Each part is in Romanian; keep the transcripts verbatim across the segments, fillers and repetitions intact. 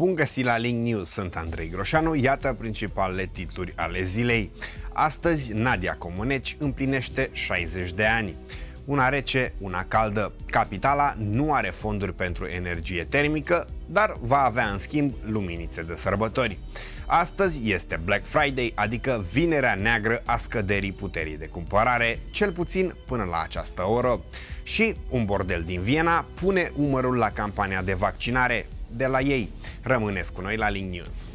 Bun găsit la Link News, sunt Andrei Groșanu, iată principalele titluri ale zilei. Astăzi, Nadia Comăneci împlinește șaizeci de ani. Una rece, una caldă. Capitala nu are fonduri pentru energie termică, dar va avea în schimb luminițe de sărbători. Astăzi este Black Friday, adică vinerea neagră a scăderii puterii de cumpărare, cel puțin până la această oră. Și un bordel din Viena pune umărul la campania de vaccinare de la ei. Rămâneți cu noi la Link News.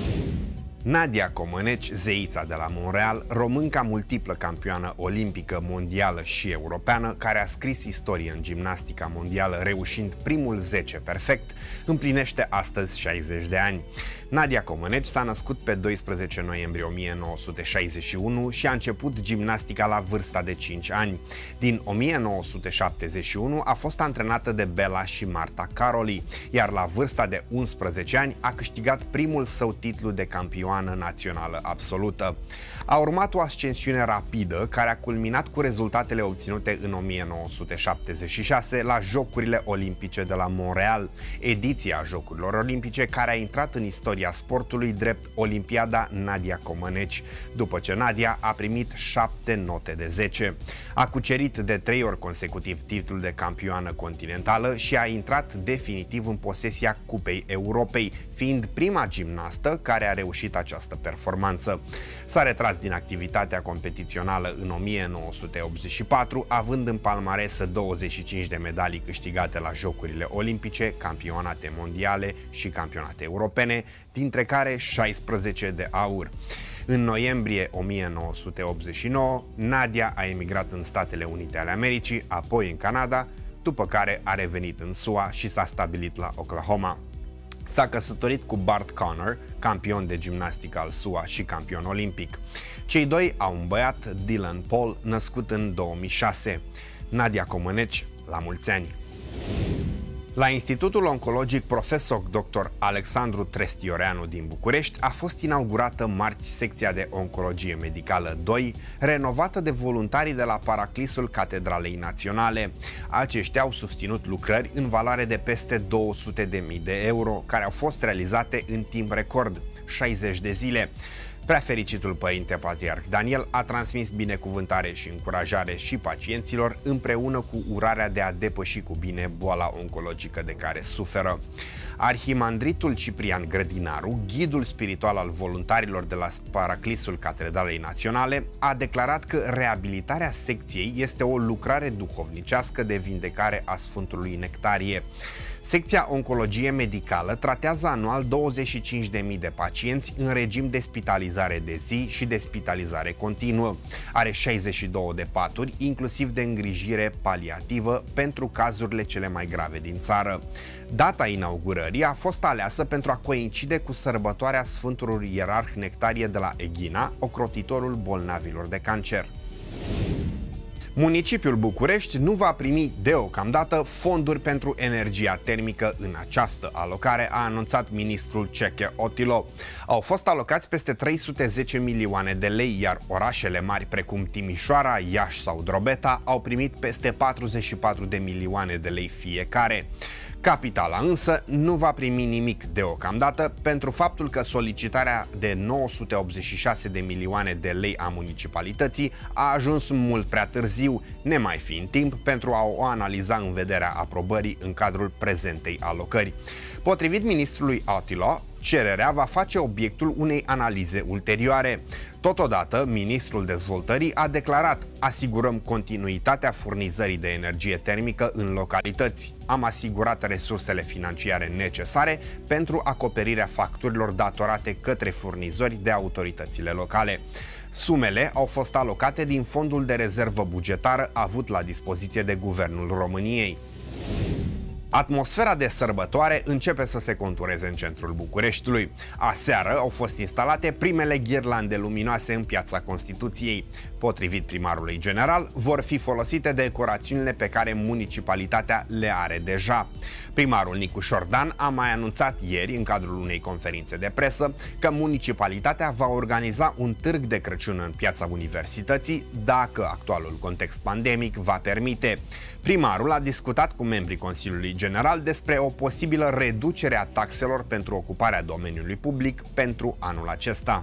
Nadia Comăneci, zeița de la Montreal, românca multiplă campioană olimpică, mondială și europeană, care a scris istorie în gimnastica mondială reușind primul zece perfect, împlinește astăzi șaizeci de ani. Nadia Comăneci s-a născut pe doisprezece noiembrie o mie nouă sute șaizeci și unu și a început gimnastica la vârsta de cinci ani. Din o mie nouă sute șaptezeci și unu a fost antrenată de Bela și Marta Caroli, iar la vârsta de unsprezece ani a câștigat primul său titlu de campioană națională absolută. A urmat o ascensiune rapidă care a culminat cu rezultatele obținute în o mie nouă sute șaptezeci și șase la Jocurile Olimpice de la Montreal, ediția Jocurilor Olimpice care a intrat în istoria sportului drept Olimpiada Nadia Comăneci, după ce Nadia a primit șapte note de zece. A cucerit de trei ori consecutiv titlul de campioană continentală și a intrat definitiv în posesia Cupei Europei, fiind prima gimnastă care a reușit această performanță. S-a retras din activitatea competițională în o mie nouă sute optzeci și patru, având în palmares douăzeci și cinci de medalii câștigate la Jocurile Olimpice, campionate mondiale și campionate europene, dintre care șaisprezece de aur. În noiembrie o mie nouă sute optzeci și nouă, Nadia a emigrat în Statele Unite ale Americii, apoi în Canada, după care a revenit în S U A și s-a stabilit la Oklahoma. S-a căsătorit cu Bart Connor, campion de gimnastică al S U A și campion olimpic. Cei doi au un băiat, Dylan Paul, născut în două mii șase. Nadia Comăneci, la mulți ani! La Institutul Oncologic Profesor doctor Alexandru Trestioreanu din București a fost inaugurată marți secția de Oncologie Medicală doi, renovată de voluntarii de la Paraclisul Catedralei Naționale. Aceștia au susținut lucrări în valoare de peste două sute de mii de euro, care au fost realizate în timp record, șaizeci de zile. Preafericitul Părinte Patriarh Daniel a transmis binecuvântare și încurajare și pacienților, împreună cu urarea de a depăși cu bine boala oncologică de care suferă. Arhimandritul Ciprian Grădinaru, ghidul spiritual al voluntarilor de la Paraclisul Catedralei Naționale, a declarat că reabilitarea secției este o lucrare duhovnicească de vindecare a Sfântului Nectarie. Secția Oncologie Medicală tratează anual douăzeci și cinci de mii de pacienți în regim de spitalizare de zi și de spitalizare continuă. Are șaizeci și două de paturi, inclusiv de îngrijire paliativă pentru cazurile cele mai grave din țară. Data inaugurării a fost aleasă pentru a coincide cu sărbătoarea Sfântului Ierarh Nectarie de la Eghina, ocrotitorul bolnavilor de cancer. Municipiul București nu va primi deocamdată fonduri pentru energia termică în această alocare, a anunțat ministrul Ceche Otilo. Au fost alocați peste trei sute zece milioane de lei, iar orașele mari precum Timișoara, Iași sau Drobeta au primit peste patruzeci și patru de milioane de lei fiecare. Capitala însă nu va primi nimic deocamdată pentru faptul că solicitarea de nouă sute optzeci și șase de milioane de lei a municipalității a ajuns mult prea târziu, nemai fiind timp pentru a o analiza în vederea aprobării în cadrul prezentei alocări. Potrivit ministrului Otilo, cererea va face obiectul unei analize ulterioare. Totodată, ministrul dezvoltării a declarat: asigurăm continuitatea furnizării de energie termică în localități. Am asigurat resursele financiare necesare pentru acoperirea facturilor datorate către furnizori de autoritățile locale. Sumele au fost alocate din fondul de rezervă bugetară avut la dispoziție de Guvernul României. Atmosfera de sărbătoare începe să se contureze în centrul Bucureștiului. Aseară au fost instalate primele ghirlande luminoase în Piața Constituției. Potrivit primarului general, vor fi folosite decorațiunile pe care municipalitatea le are deja. Primarul Nicu Șordan a mai anunțat ieri, în cadrul unei conferințe de presă, că municipalitatea va organiza un târg de Crăciun în Piața Universității, dacă actualul context pandemic va permite. Primarul a discutat cu membrii Consiliului General general despre o posibilă reducere a taxelor pentru ocuparea domeniului public pentru anul acesta.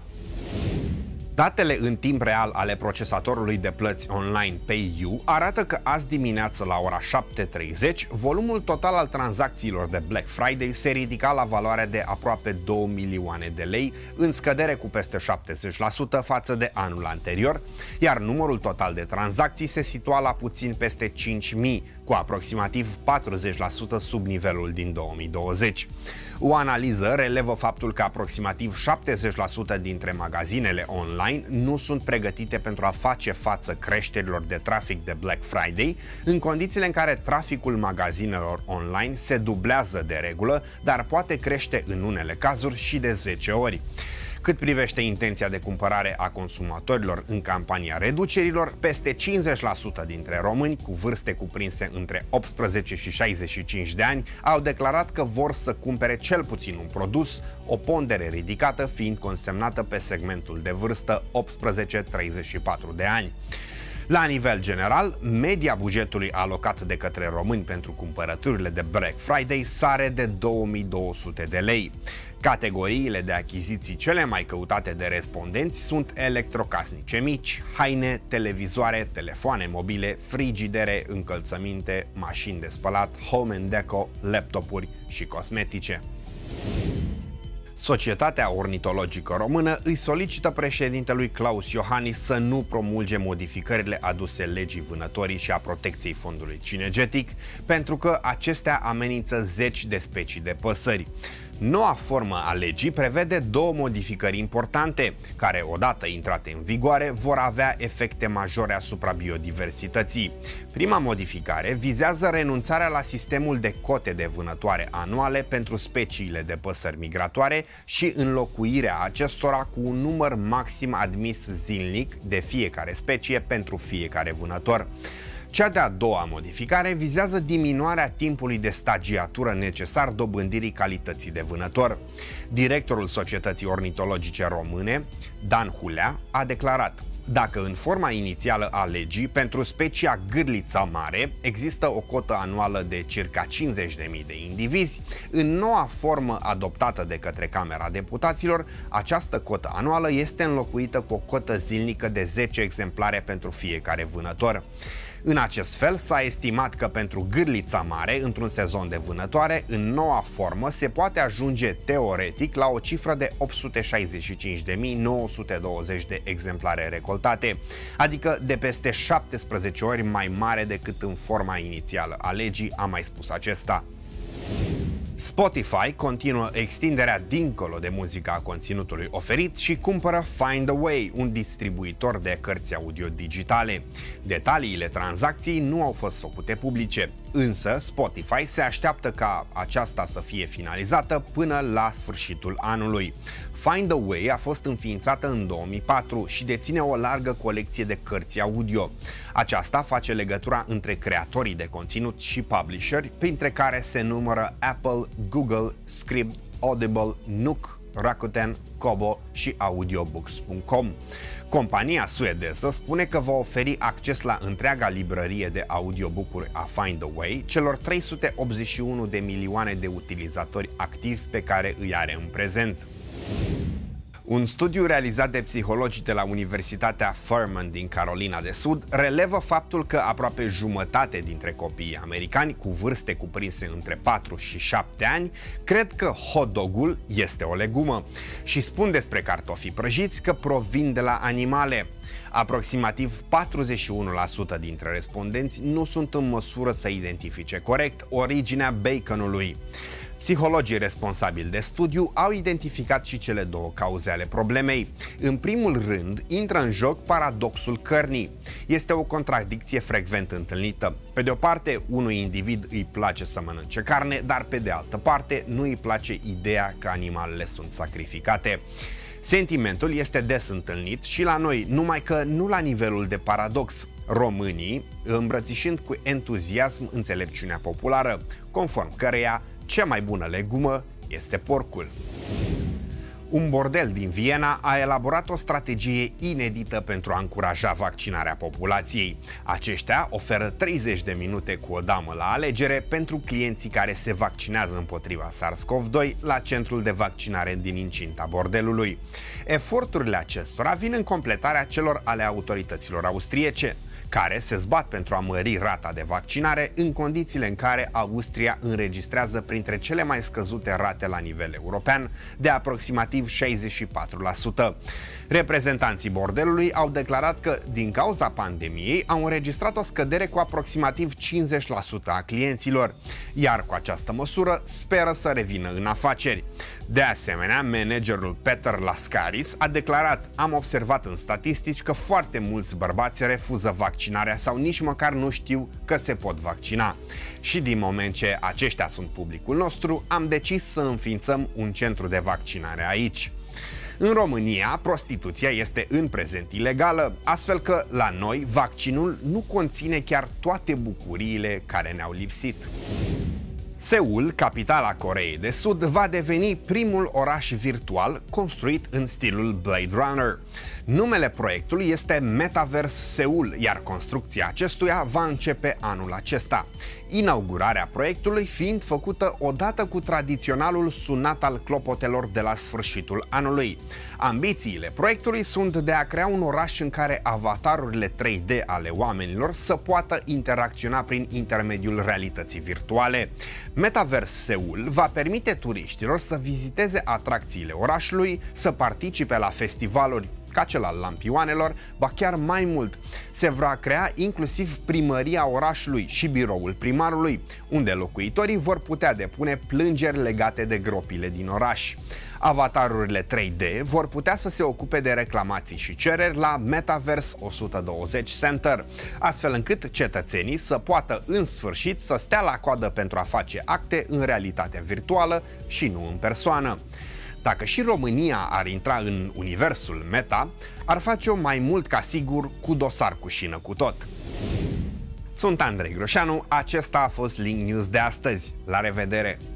Datele în timp real ale procesatorului de plăți online PayU arată că azi dimineață la ora șapte treizeci, volumul total al tranzacțiilor de Black Friday se ridica la valoarea de aproape două milioane de lei, în scădere cu peste șaptezeci la sută față de anul anterior, iar numărul total de tranzacții se situa la puțin peste cinci mii, cu aproximativ patruzeci la sută sub nivelul din două mii douăzeci. O analiză relevă faptul că aproximativ șaptezeci la sută dintre magazinele online nu sunt pregătite pentru a face față creșterilor de trafic de Black Friday, în condițiile în care traficul magazinelor online se dublează de regulă, dar poate crește în unele cazuri și de zece ori. Cât privește intenția de cumpărare a consumatorilor în campania reducerilor, peste cincizeci la sută dintre români cu vârste cuprinse între optsprezece și șaizeci și cinci de ani au declarat că vor să cumpere cel puțin un produs, o pondere ridicată fiind consemnată pe segmentul de vârstă optsprezece treizeci și patru de ani. La nivel general, media bugetului alocat de către români pentru cumpărăturile de Black Friday sare de două mii două sute de lei. Categoriile de achiziții cele mai căutate de respondenți sunt electrocasnice mici, haine, televizoare, telefoane mobile, frigidere, încălțăminte, mașini de spălat, home and deco, laptopuri și cosmetice. Societatea Ornitologică Română îi solicită președintelui Claus Iohannis să nu promulge modificările aduse legii vânătorii și a protecției fondului cinegetic, pentru că acestea amenință zeci de specii de păsări. Noua formă a legii prevede două modificări importante, care, odată intrate în vigoare, vor avea efecte majore asupra biodiversității. Prima modificare vizează renunțarea la sistemul de cote de vânătoare anuale pentru speciile de păsări migratoare și înlocuirea acestora cu un număr maxim admis zilnic de fiecare specie pentru fiecare vânător. Cea de-a doua modificare vizează diminuarea timpului de stagiatură necesar dobândirii calității de vânător. Directorul Societății Ornitologice Române, Dan Hulea, a declarat: dacă în forma inițială a legii, pentru specia gârlița mare, există o cotă anuală de circa cincizeci de mii de indivizi, în noua formă adoptată de către Camera Deputaților, această cotă anuală este înlocuită cu o cotă zilnică de zece exemplare pentru fiecare vânător. În acest fel, s-a estimat că pentru gârlița mare, într-un sezon de vânătoare, în noua formă se poate ajunge teoretic la o cifră de opt sute șaizeci și cinci de mii nouă sute douăzeci de exemplare recoltate, adică de peste șaptesprezece ori mai mare decât în forma inițială a legii, a mai spus acesta. Spotify continuă extinderea dincolo de muzica a conținutului oferit și cumpără Findaway, un distribuitor de cărți audio digitale. Detaliile tranzacției nu au fost făcute publice, însă Spotify se așteaptă ca aceasta să fie finalizată până la sfârșitul anului. Findaway a fost înființată în două mii patru și deține o largă colecție de cărți audio. Aceasta face legătura între creatorii de conținut și publisheri, printre care se numără Apple, Google, Scribd, Audible, Nook, Rakuten, Kobo și audiobooks punct com. Compania suedeză spune că va oferi acces la întreaga librărie de audiobook-uri a Findaway celor trei sute optzeci și unu de milioane de utilizatori activi pe care îi are în prezent. Un studiu realizat de psihologii de la Universitatea Furman din Carolina de Sud relevă faptul că aproape jumătate dintre copiii americani cu vârste cuprinse între patru și șapte ani cred că hot dogul este o legumă și spun despre cartofii prăjiți că provin de la animale. Aproximativ patruzeci și unu la sută dintre respondenți nu sunt în măsură să identifice corect originea baconului. Psihologii responsabili de studiu au identificat și cele două cauze ale problemei. În primul rând, intră în joc paradoxul cărnii. Este o contradicție frecvent întâlnită. Pe de o parte, unui individ îi place să mănânce carne, dar pe de altă parte nu îi place ideea că animalele sunt sacrificate. Sentimentul este des întâlnit și la noi, numai că nu la nivelul de paradox. Românii îmbrățișând cu entuziasm înțelepciunea populară, conform căreia cea mai bună legumă este porcul. Un bordel din Viena a elaborat o strategie inedită pentru a încuraja vaccinarea populației. Aceștia oferă treizeci de minute cu o damă la alegere pentru clienții care se vaccinează împotriva SARS-CoV doi la centrul de vaccinare din incinta bordelului. Eforturile acestora vin în completarea celor ale autorităților austriece, care se zbat pentru a mări rata de vaccinare în condițiile în care Austria înregistrează printre cele mai scăzute rate la nivel european, de aproximativ șaizeci și patru la sută. Reprezentanții bordelului au declarat că, din cauza pandemiei, au înregistrat o scădere cu aproximativ cincizeci la sută a clienților, iar cu această măsură speră să revină în afaceri. De asemenea, managerul Peter Lascaris a declarat: am observat în statistici că foarte mulți bărbați refuză vaccinarea sau nici măcar nu știu că se pot vaccina. Și din moment ce aceștia sunt publicul nostru, am decis să înființăm un centru de vaccinare aici. În România, prostituția este în prezent ilegală, astfel că la noi vaccinul nu conține chiar toate bucuriile care ne-au lipsit. Seul, capitala Coreei de Sud, va deveni primul oraș virtual construit în stilul Blade Runner. Numele proiectului este Metaverse Seul, iar construcția acestuia va începe anul acesta. Inaugurarea proiectului fiind făcută odată cu tradiționalul sunat al clopotelor de la sfârșitul anului. Ambițiile proiectului sunt de a crea un oraș în care avatarurile trei D ale oamenilor să poată interacționa prin intermediul realității virtuale. Metaverse Seul va permite turiștilor să viziteze atracțiile orașului, să participe la festivaluri ca cel al lampioanelor, ba chiar mai mult. Se va crea inclusiv primăria orașului și biroul primarului, unde locuitorii vor putea depune plângeri legate de gropile din oraș. Avatarurile trei D vor putea să se ocupe de reclamații și cereri la Metaverse o sută douăzeci Center, astfel încât cetățenii să poată în sfârșit să stea la coadă pentru a face acte în realitatea virtuală și nu în persoană. Dacă și România ar intra în universul Meta, ar face-o mai mult ca sigur cu dosar cu șină cu tot. Sunt Andrei Groșanu, acesta a fost Link News de astăzi. La revedere!